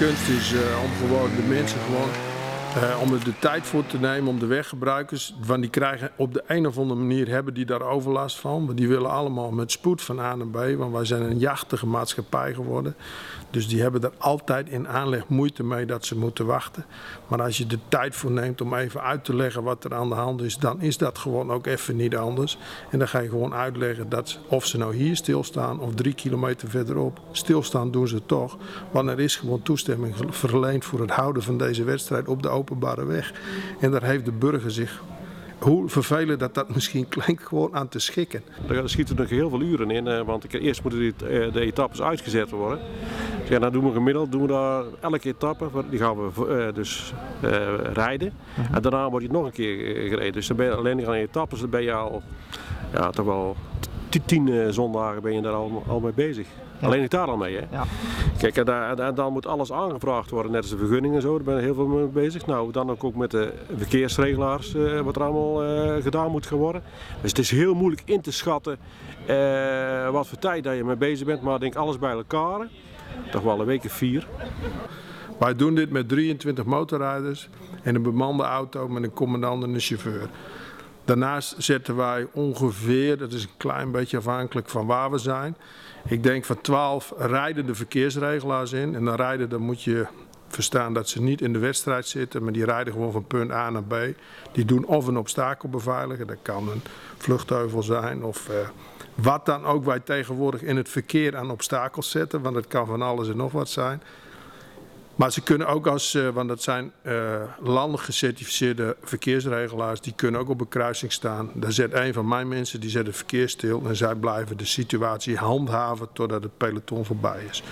kunst is om gewoon de mensen om er de tijd voor te nemen, om de weggebruikers, want die krijgen op de een of andere manier, hebben die daar overlast van. Want die willen allemaal met spoed van A naar B, want wij zijn een jachtige maatschappij geworden. Dus die hebben er altijd in aanleg moeite mee dat ze moeten wachten. Maar als je de tijd voor neemt om even uit te leggen wat er aan de hand is, dan is dat gewoon ook even niet anders. En dan ga je gewoon uitleggen dat of ze nou hier stilstaan of 3 kilometer verderop, stilstaan doen ze toch. Want er is gewoon toestemming verleend voor het houden van deze wedstrijd op de openbare weg. En daar heeft de burger zich, hoe vervelend dat misschien klinkt, gewoon aan te schikken. Daar schieten nog heel veel uren in, want eerst moeten de etappes uitgezet worden. Dus ja, dan doen we gemiddeld daar elke etappe, die gaan we rijden. En daarna wordt het nog een keer gereden. Dus dan ben je alleen aan etappes, dan ben je al toch wel 10 zondagen ben je daar al mee bezig. Ja. Alleen ik daar al mee. Hè? Ja. Kijk, en dan moet alles aangevraagd worden, net als de vergunningen en zo, daar ben ik heel veel mee bezig. Nou, dan ook met de verkeersregelaars, wat er allemaal gedaan moet gaan worden. Dus het is heel moeilijk in te schatten wat voor tijd dat je mee bezig bent, maar ik denk alles bij elkaar, toch wel een week of 4. Wij doen dit met 23 motorrijders en een bemande auto met een commandant en een chauffeur. Daarnaast zetten wij ongeveer, dat is een klein beetje afhankelijk van waar we zijn, ik denk van 12 rijdende verkeersregelaars in. En dan moet je verstaan dat ze niet in de wedstrijd zitten, maar die rijden gewoon van punt A naar B. Die doen of een obstakel beveiligen, dat kan een vluchtheuvel zijn of wat dan ook wij tegenwoordig in het verkeer aan obstakels zetten, want het kan van alles en nog wat zijn. Maar ze kunnen ook want dat zijn landelijk gecertificeerde verkeersregelaars, die kunnen ook op een kruising staan. Daar zet een van mijn mensen, die zet het verkeer stil en zij blijven de situatie handhaven totdat het peloton voorbij is.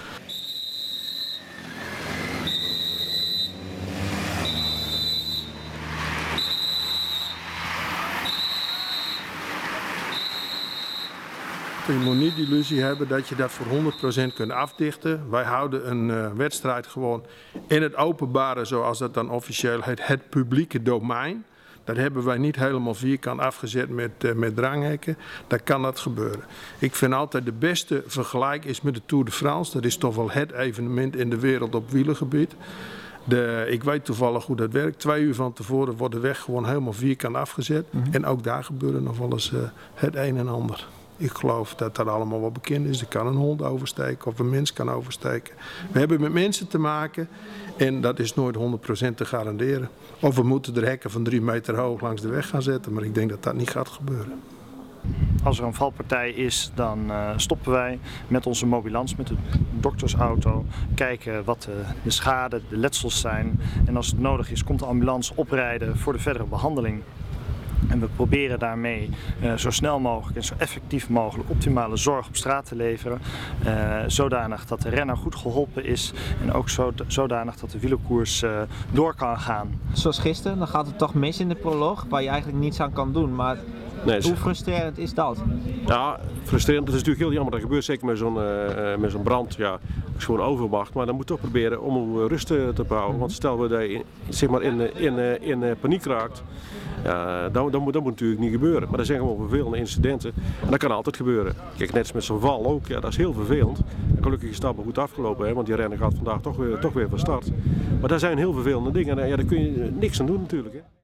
Je moet niet de illusie hebben dat je dat voor 100% kunt afdichten. Wij houden een wedstrijd gewoon in het openbare, zoals dat dan officieel heet, het publieke domein. Dat hebben wij niet helemaal vierkant afgezet met dranghekken. Daar kan dat gebeuren. Ik vind altijd de beste vergelijk is met de Tour de France. Dat is toch wel het evenement in de wereld op wielergebied. Ik weet toevallig hoe dat werkt. 2 uur van tevoren wordt de weg gewoon helemaal vierkant afgezet. En ook daar gebeurde nog wel eens het een en ander. Ik geloof dat dat allemaal wel bekend is. Er kan een hond oversteken of een mens kan oversteken. We hebben met mensen te maken en dat is nooit 100% te garanderen. Of we moeten er hekken van 3 meter hoog langs de weg gaan zetten, maar ik denk dat dat niet gaat gebeuren. Als er een valpartij is, dan stoppen wij met onze mobilans, met de doktersauto, kijken wat de schade, de letsels zijn. En als het nodig is, komt de ambulance oprijden voor de verdere behandeling. En we proberen daarmee zo snel mogelijk en zo effectief mogelijk optimale zorg op straat te leveren. Zodanig dat de renner goed geholpen is en ook zodanig dat de wielerkoers door kan gaan. Zoals gisteren, dan gaat het toch mis in de proloog, waar je eigenlijk niets aan kan doen. Maar nee, hoe frustrerend is dat? Ja, frustrerend. Het is natuurlijk heel jammer. Dat gebeurt zeker met zo'n brand. Ja, is gewoon overmacht. Maar dan moet je toch proberen om rust te behouden. Want stel we dat in paniek raakt, dat moet natuurlijk niet gebeuren. Maar er zijn gewoon vervelende incidenten. En dat kan altijd gebeuren. Kijk, net als met zo'n val ook. Ja, dat is heel vervelend. En gelukkig is het goed afgelopen. Hè, want die renner gaat vandaag toch weer van start. Maar daar zijn heel vervelende dingen. En ja, daar kun je niks aan doen natuurlijk. Hè.